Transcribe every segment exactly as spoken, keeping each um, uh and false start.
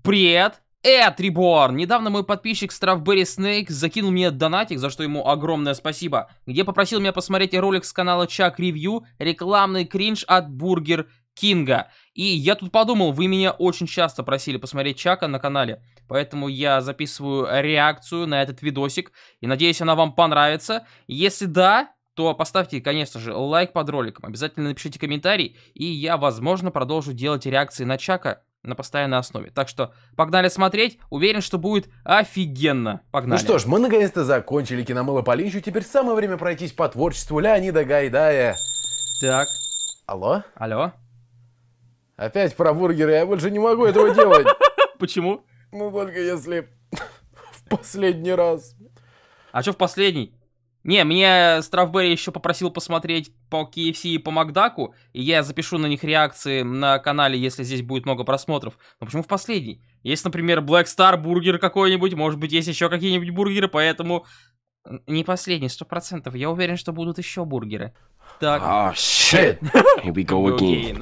Привет! Это Reborn. Недавно мой подписчик Strawberry Snake закинул мне донатик, за что ему огромное спасибо, где попросил меня посмотреть ролик с канала Chuck Review, рекламный кринж от Burger King. И я тут подумал, вы меня очень часто просили посмотреть Чака на канале, поэтому я записываю реакцию на этот видосик, и надеюсь, она вам понравится. Если да, то поставьте, конечно же, лайк под роликом, обязательно напишите комментарий, и я, возможно, продолжу делать реакции на Чака на постоянной основе. Так что погнали смотреть. Уверен, что будет офигенно. Погнали. Ну что ж, мы наконец-то закончили киномыло по Линчу. Теперь самое время пройтись по творчеству Леонида Гайдая. Так. Алло? Алло? Опять про бургеры. Я больше не могу этого делать. Почему? Ну только если в последний раз. А что в последний? Не, мне Strawberry еще попросил посмотреть по кей эф си и по Макдаку, и я запишу на них реакции на канале, если здесь будет много просмотров. Но почему в последний? Есть, например, Black Star бургер какой-нибудь, может быть, есть еще какие-нибудь бургеры, поэтому не последний, сто процентов. Я уверен, что будут еще бургеры. Так. Oh, shit. Here we go again.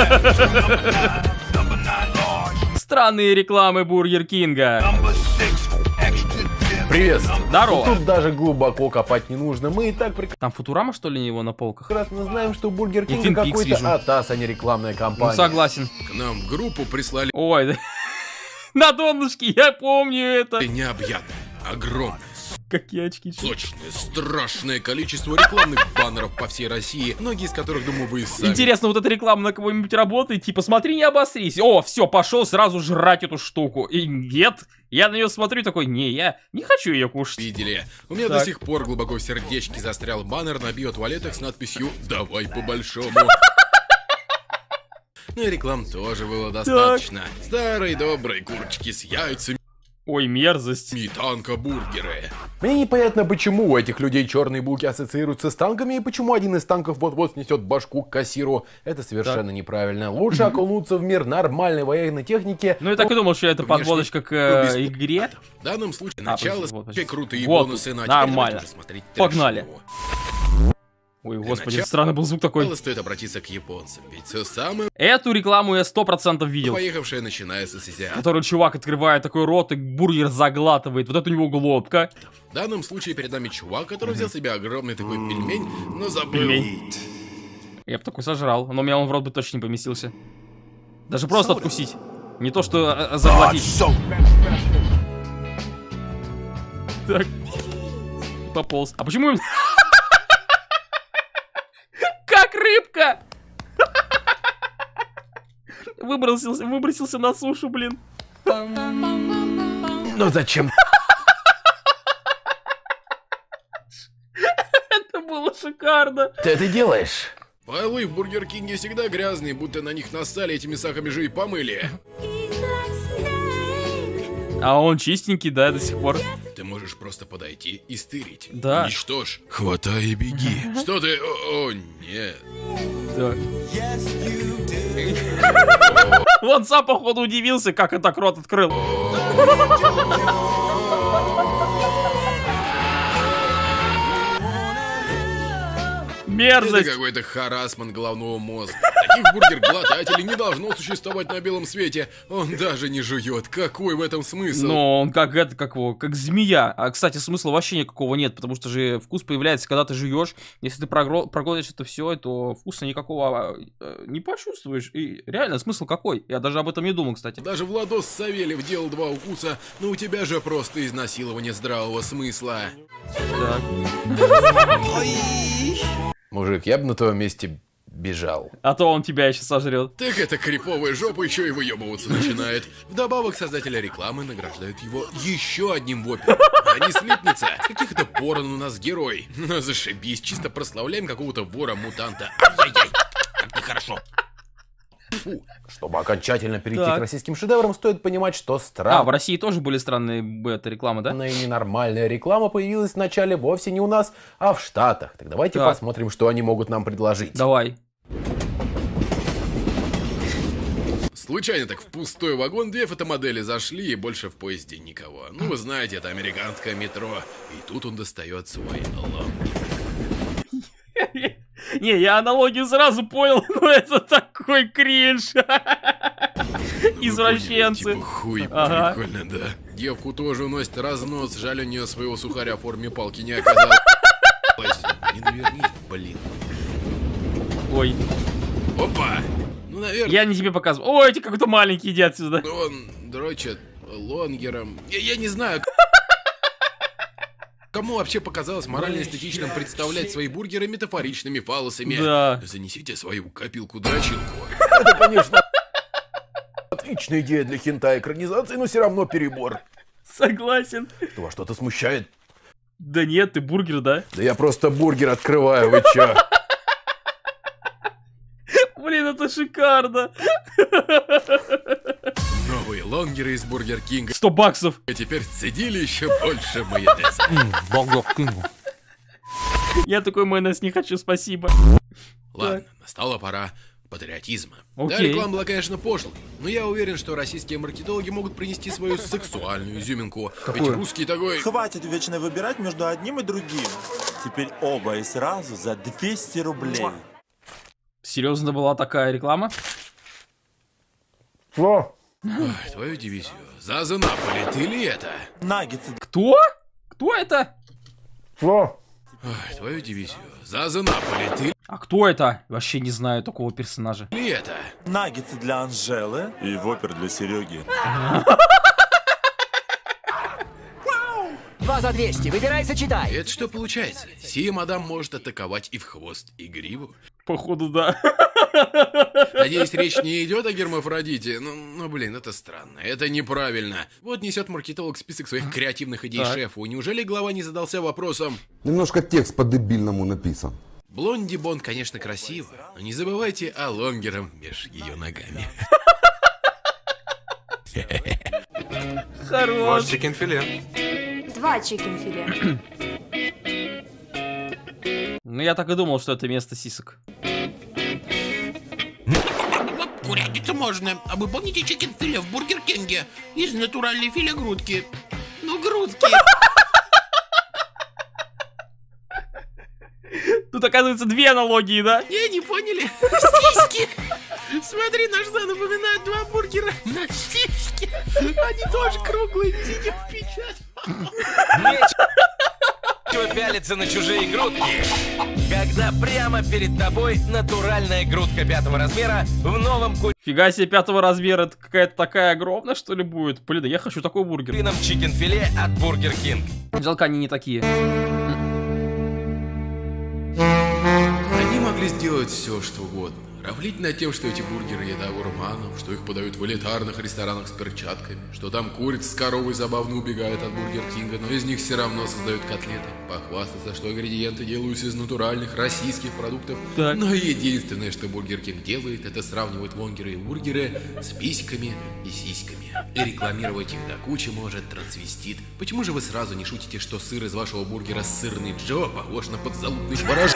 Странные рекламы Бургер Кинга. Приветствую. Здорово. Тут даже глубоко копать не нужно. Мы и так прекрасно Там Футурама, что ли, его на полках? знаем, что Бургер И Кинг Twin Peaks какой-то вижу. атас, а не рекламная кампания. Ну, согласен. К нам в группу прислали Ой, да. На донышке, я помню это. необъятное, огромное, Какие очки. сочное, страшное количество рекламных баннеров по всей России, многие из которых, думаю, вы и сами. Интересно, вот эта реклама на кого-нибудь работает? Типа, смотри, не обосрись. О, все, пошел сразу жрать эту штуку. И нет, я на нее смотрю такой, не, я не хочу ее кушать. Видели? У меня Так. до сих пор глубоко в сердечке застрял баннер на биотуалетах с надписью «Давай по-большому». Ну и реклам тоже было достаточно. Старые добрые курочки с яйцами, Ой, мерзость. танкобургеры. Мне непонятно, почему у этих людей черные булки ассоциируются с танками, и почему один из танков вот-вот снесет башку к кассиру. Это совершенно неправильно. Лучше окунуться в мир нормальной военной техники. Ну, я так и думал, что это Внешне, подводочка к ну, э, без игре. В данном случае А, начало, подожди, вот, вообще подожди. крутые Вот, бонусы, но нормально. теперь давайте уже смотреть Погнали. трэш-шоу. Ой, господи, начала- странный был звук такой. Сначала стоит обратиться к японцам, ведь все самое Эту рекламу я сто процентов видел. поехавшее начинается с азиатов. Который чувак открывает такой рот и бургер заглатывает. Вот это у него глотка. В данном случае перед нами чувак, который взял себе огромный такой пельмень, но забыл. Пельмень. Я бы такой сожрал, но у меня он в рот бы точно не поместился. Даже просто откусить. Не то что э, заглотить. Так. Пополз. А почему... Как рыбка! Выбросился, выбросился на сушу, блин. Но зачем? Это было шикарно. Ты это делаешь? Полы в Бургер Кинге всегда грязные, будто на них нассали, этими сахами же и помыли. А он чистенький, да, до сих пор. Ты можешь просто подойти и стырить. Да. Уничтожь. Хватай и беги. Что ты? О, о, нет. Да. Вот сам, походу, удивился, как это рот открыл. Это Мерзость. какой-то харассмент головного мозга. Таких бургер-глотателей не должно существовать на белом свете. Он даже не жует. Какой в этом смысл? Но он как это, как его, как змея. А, кстати, смысла вообще никакого нет, потому что же вкус появляется, когда ты жуешь. Если ты прогро- проглотишь это все, то вкуса никакого э, не почувствуешь. И реально, смысл какой? Я даже об этом не думал, кстати. Даже Владос Савельев делал два укуса, но у тебя же просто изнасилование здравого смысла. Так. Мужик, я бы на твоем месте бежал. А то он тебя еще сожрет. Так эта криповая жопа еще и выебываться начинает. Вдобавок создатели рекламы награждают его еще одним вопером. А не слипнется. Каких это порон у нас герой. Ну зашибись, чисто прославляем какого-то вора-мутанта. Ай-яй-яй, как нехорошо. Фу. Чтобы окончательно перейти Так. к российским шедеврам, стоит понимать, что А, в странная России тоже были странные бета-рекламы, да? и ненормальная реклама появилась вначале вовсе не у нас, а в Штатах. Так давайте Так. посмотрим, что они могут нам предложить. Давай. Случайно так в пустой вагон две фотомодели зашли, и больше в поезде никого. Ну, вы знаете, это американское метро. И тут он достает свой лом. Не, я аналогию сразу понял, но это такой кринж. Извращенцы. Типа хуй, Ага. прикольно, да. Девку тоже уносит разнос, жаль, у нее своего сухаря в форме палки не оказалось. Не навернись, блин. Ой, Опа! Ну, наверное, я не тебе показываю. Ой, эти какой-то маленький иди отсюда. он дрочит лонгером. Я, я не знаю, кому вообще показалось морально эстетичным представлять свои бургеры метафоричными фалосами. Да. Занесите свою копилку-дрочилку. Это, конечно, отличная идея для хентай-экранизации, но все равно перебор. Согласен. Что, вас что-то смущает? Да нет, ты бургер, да? Да я просто бургер открываю, вы чё? Блин, это шикарно. Новые лонгеры из Бургер Кинга. сто баксов. А теперь цедили еще больше майонеза. Я такой майонез не хочу, спасибо. Ладно, настала пора патриотизма. Да, Окей. реклама была, конечно, пошлой, но я уверен, что российские маркетологи могут принести свою сексуальную изюминку. Ведь русский такой... Хватит вечно выбирать между одним и другим. Теперь оба и сразу за двести рублей. Серьезно была такая реклама? Что? Ой, твою дивизию. Заза Наполи, ты ли это? Наггетсы Кто? Кто это? Что? Ой, твою дивизию. Заза Наполи, ты А кто это? Вообще не знаю такого персонажа. ли это? Наггетсы для Анжелы и вопер для Сереги. Два за двести, выбирай, сочетай. Это что получается? Сия мадам может атаковать и в хвост, и гриву. Походу, да. Надеюсь, речь не идет о гермафродите. Ну, ну, блин, это странно. Это неправильно. Вот несет маркетолог список своих креативных идей Так. шефу. Неужели глава не задался вопросом? Немножко текст по-дебильному написан. Блонди Бонд, конечно, красиво, но не забывайте о лонгером меж ее ногами. Хорош. Два чикенфиле. Ну, я так и думал, что это место сисок. Курятицу можно. А вы помните чикен-филе в Бургер Кинге? Из натуральной филе грудки. Ну, грудки. Тут, оказывается, две аналогии, да? Не, не поняли? Сиськи. Смотри, наш зад напоминает два бургера на сиськи. Они тоже круглые, сидят в печать. Нечего пялиться на чужие грудки, когда прямо перед тобой натуральная грудка пятого размера в новом Фига себе, пятого размера. Это какая-то такая огромная, что ли, будет? Блин, да я хочу такой бургер. курином чикен-филе от Бургер Кинг. Жалко, они не такие. Они могли сделать все, что угодно. Равнить над тем, что эти бургеры еда гурманов, что их подают в элитарных ресторанах с перчатками, что там курица с коровой забавно убегают от Бургер Кинга, но из них все равно создают котлеты. Похвастаться, что ингредиенты делаются из натуральных российских продуктов. Так. Но единственное, что Бургер Кинг делает, это сравнивать лонгеры и бургеры с письками и сиськами. И рекламировать их до кучи может трансвестит. Почему же вы сразу не шутите, что сыр из вашего бургера сырный Джо похож на подзалупный порошок?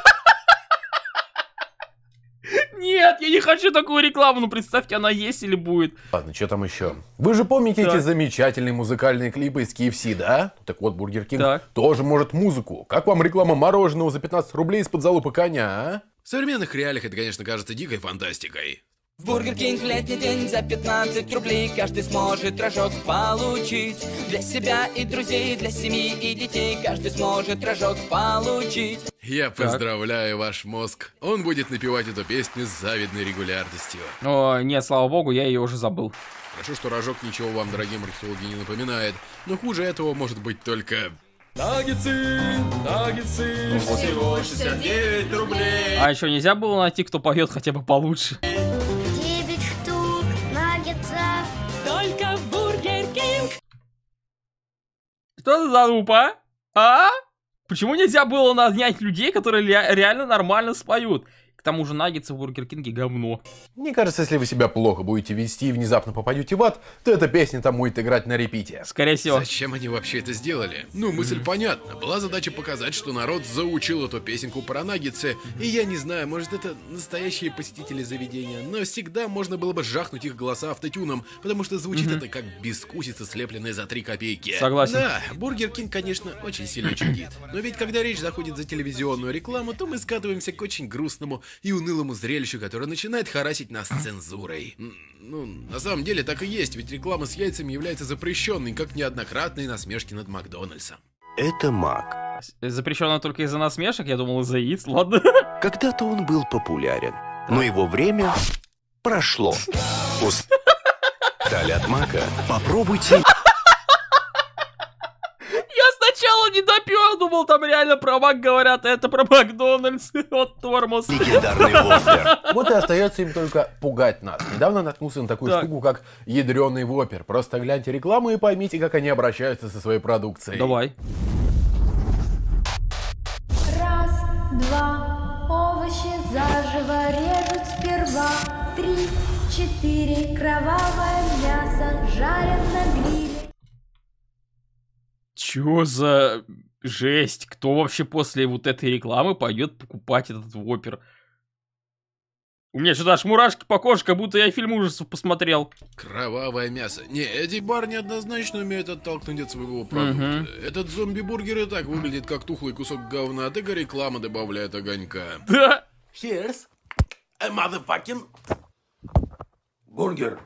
Нет, я не хочу такую рекламу. Ну, представьте, она есть или будет. Ладно, что там еще? Вы же помните Так. эти замечательные музыкальные клипы из кей эф си, да? Так вот, Бургер Кинг Так. тоже может музыку. Как вам реклама мороженого за пятнадцать рублей из-под залупы коня, а? В современных реалиях это, конечно, кажется дикой фантастикой. В Бургер Кинг в летний день за пятнадцать рублей каждый сможет рожок получить. Для себя и друзей, для семьи и детей каждый сможет рожок получить. Я поздравляю ваш мозг. Он будет напевать эту песню с завидной регулярностью. О, нет, слава богу, я ее уже забыл. Хорошо, что рожок ничего вам, дорогие маркетологи, не напоминает. Но хуже этого может быть только... Наггетсы, наггетсы, всего шестьдесят девять рублей. А еще нельзя было найти, кто поет хотя бы получше. Девять штук наггетсов. Только в Бургер Кинг. Что за залупа? А? Почему нельзя было нанять людей, которые ре- реально нормально споют? К тому же наггетсы в Бургер Кинге говно. Мне кажется, если вы себя плохо будете вести и внезапно попадете в ад, то эта песня там будет играть на репите. Скорее всего. Зачем они вообще это сделали? Ну, мысль понятна. Была задача показать, что народ заучил эту песенку про наггетсы. И я не знаю, может это настоящие посетители заведения, но всегда можно было бы жахнуть их голоса автотюном, потому что звучит это как бескусица, слепленная за три копейки. Согласен. Да, Бургер Кинг, конечно, очень сильно чудит. Но ведь когда речь заходит за телевизионную рекламу, то мы скатываемся к очень грустному и унылому зрелищу, которое начинает харасить нас цензурой. Ну, на самом деле так и есть, ведь реклама с яйцами является запрещенной, как неоднократные насмешки над Макдональдсом. Это Мак. Запрещено только из-за насмешек, я думал из-за яиц, ладно. Когда-то он был популярен, но его время прошло. Устали от Мака? Попробуйте. Я сначала не допер, думал, там реально про Мак говорят, а это про Макдональдс. Вот тормоз. Легендарный Воппер. Вот и остается им только пугать нас. Недавно наткнулся на такую Так. штуку, как ядреный Воппер. Просто гляньте рекламу и поймите, как они обращаются со своей продукцией. Давай. Раз, два, овощи заживо режут сперва. Три, четыре, кровавое мясо жарят на гриле. Чё за жесть? Кто вообще после вот этой рекламы пойдет покупать этот Воппер? У меня что-то аж мурашки по коже, как будто я фильм ужасов посмотрел. Кровавое мясо. Не, эти парни однозначно умеют оттолкнуть от своего продукта. Мгм. Этот зомби-бургер и так выглядит как тухлый кусок говна, только реклама добавляет огонька. Да. Here's a motherfucking burger.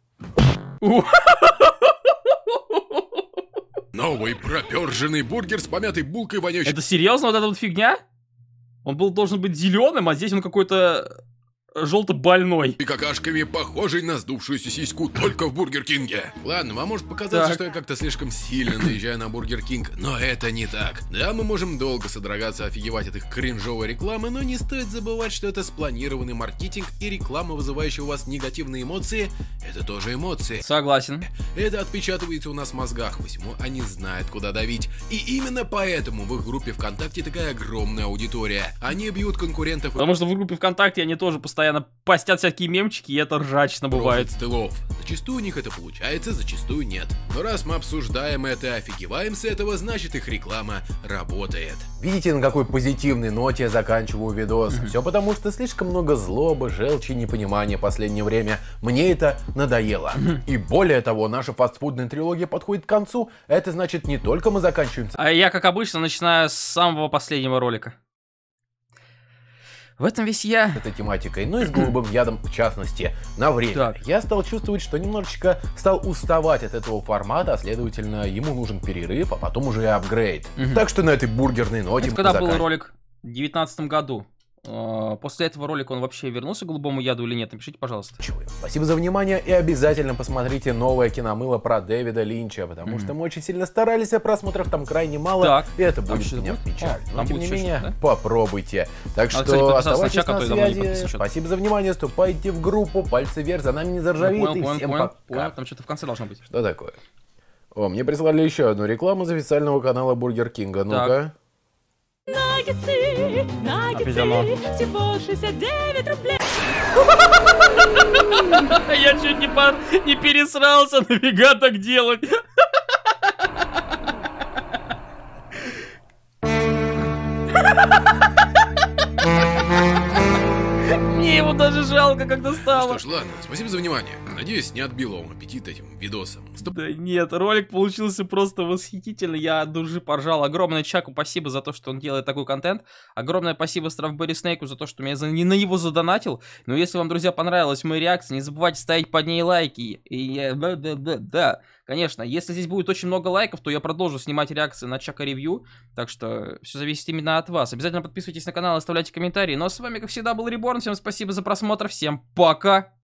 Новый проперженный бургер с помятой булкой вонючей. Это серьезно вот эта вот фигня? Он был должен быть зеленым, а здесь он какой-то желто-больной. И какашками, похожий на сдувшуюся сиську только в Бургер Кинге. Ладно, вам может показаться, Так. что я как-то слишком сильно наезжаю на Бургер Кинг, но это не так. Да, мы можем долго содрогаться, офигевать от их кринжовой рекламы, но не стоит забывать, что это спланированный маркетинг, и реклама, вызывающая у вас негативные эмоции, это тоже эмоции. Согласен. Это отпечатывается у нас в мозгах, посему они знают, куда давить. И именно поэтому в их группе ВКонтакте такая огромная аудитория. Они бьют конкурентов и Потому что в группе ВКонтакте они тоже постоянно постят всякие мемчики, и это ржачно бывает. с тылов. Зачастую у них это получается, зачастую нет. Но раз мы обсуждаем это и офигеваем с этого, значит их реклама работает. Видите, на какой позитивной ноте я заканчиваю видос? Все потому, что слишком много злобы, желчи и непонимания в последнее время. Мне это надоело. И более того, наша фастфудная трилогия подходит к концу. Это значит, не только мы заканчиваем А я, как обычно, начинаю с самого последнего ролика. В этом весь я. этой тематикой, но и с голубым ядом в частности. На время Так. я стал чувствовать, что немножечко стал уставать от этого формата, а следовательно, ему нужен перерыв, а потом уже и апгрейд. Мгм. Так что на этой бургерной ноте Это мы когда был заканчиваем. ролик? В девятнадцатом году. А, После этого ролика он вообще вернулся к голубому яду или нет? Напишите, пожалуйста. Спасибо за внимание и обязательно посмотрите новое киномыло про Дэвида Линча, потому что мы очень сильно старались, а просмотров там крайне мало, Так. и это Там будет что-то меня будет? печалить. А, Но там тем будет не еще менее, что-то, да? попробуйте. Так кстати, что подписался на оставайтесь чат, а на то я давно не связи. подписан что-то. Спасибо за внимание, вступайте в группу, пальцы вверх, за нами не заржавеет, Понял, и понял, всем понял, пока. понял. Там что-то в конце должно быть. Что такое? О, мне прислали еще одну рекламу с официального канала Бургер Кинга. Ну-ка. Наггетсы, Опять оно. наггетсы, всего шестьдесят девять рублей. Я чуть не, по... не пересрался, нафига так делать? Мне его даже жалко, когда стало. Что ж, ладно, спасибо за внимание. Надеюсь, не отбило вам аппетит этим видосом. Стоп. Да нет, ролик получился просто восхитительный. Я от души поржал. Огромное Чаку спасибо за то, что он делает такой контент. Огромное спасибо Strawberry Snake за то, что меня за... не на него задонатил. Но если вам, друзья, понравилась моя реакция, не забывайте ставить под ней лайки. И я... да, да, да, да. Конечно, если здесь будет очень много лайков, то я продолжу снимать реакции на Чака ревью. Так что все зависит именно от вас. Обязательно подписывайтесь на канал, оставляйте комментарии. Ну а с вами, как всегда, был Реборн. Всем спасибо за просмотр. Всем пока!